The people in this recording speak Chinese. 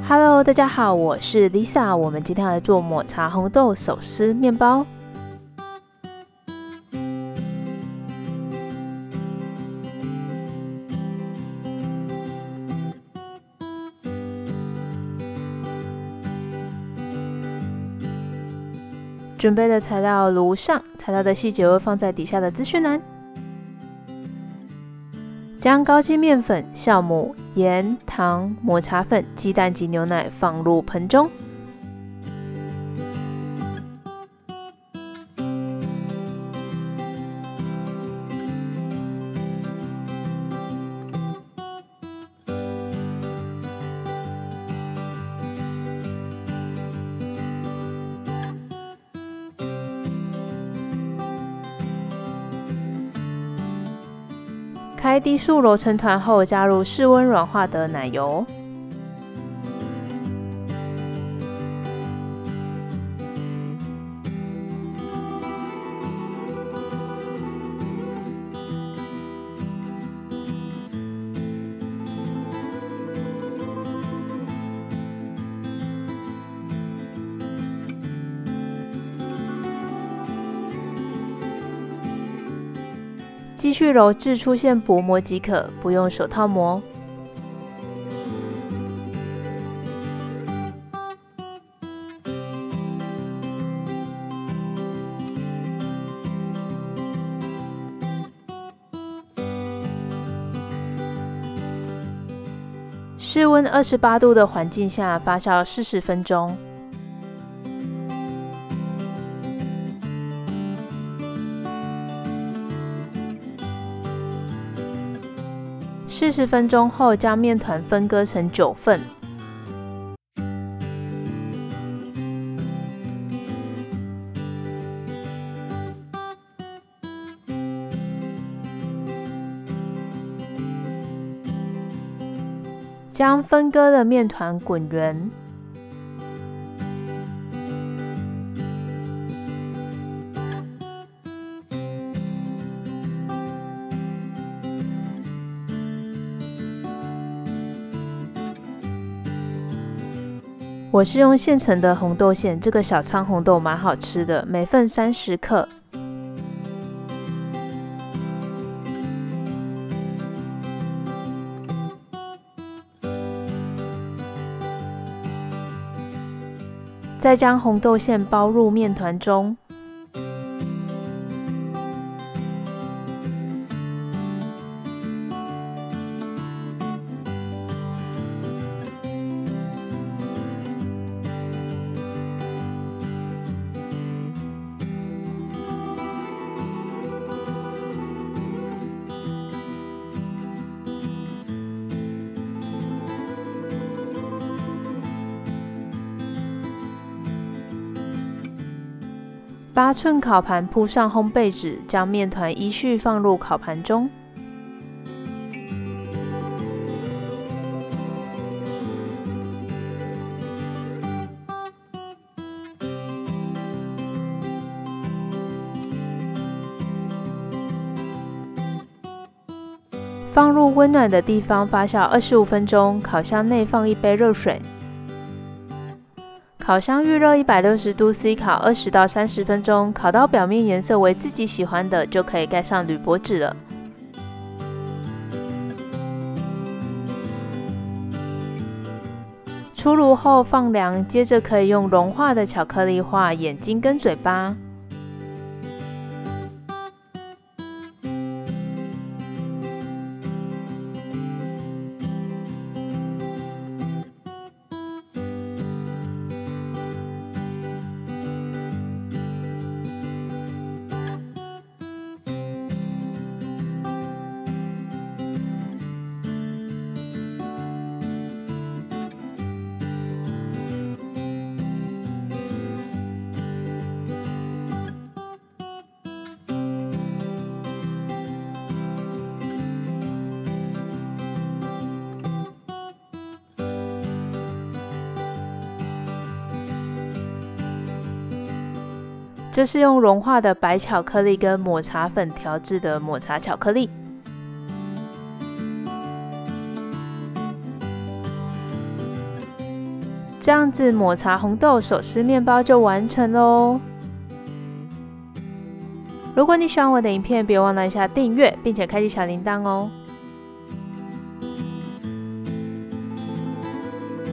Hello， 大家好，我是 Lisa， 我们今天来做抹茶红豆手撕面包。准备的材料如上，材料的细节会放在底下的资讯栏。将高筋面粉、酵母、盐、糖、抹茶粉、鸡蛋及牛奶放入盆中。开低速揉成团后，加入室温软化的奶油。继续揉至出现薄膜即可，不用手套磨。室温28度的环境下发酵40分钟。40分钟后，将面团分割成9份。将分割的面团滚圆。我是用现成的红豆馅，这个小仓红豆蛮好吃的，每份30克。再将红豆馅包入面团中。8寸烤盘铺上烘焙纸，将面团依序放入烤盘中。放入温暖的地方发酵25分钟，烤箱内放1杯热水。烤箱预热160度 C 烤20到30分钟，烤到表面颜色为自己喜欢的，就可以盖上铝箔纸了。出炉后放凉，接着可以用融化的巧克力画眼睛跟嘴巴。这是用融化的白巧克力跟抹茶粉调制的抹茶巧克力。 这样子抹茶红豆手撕面包就完成喽。如果你喜欢我的影片，别忘了按下订阅，并且开启小铃铛哦。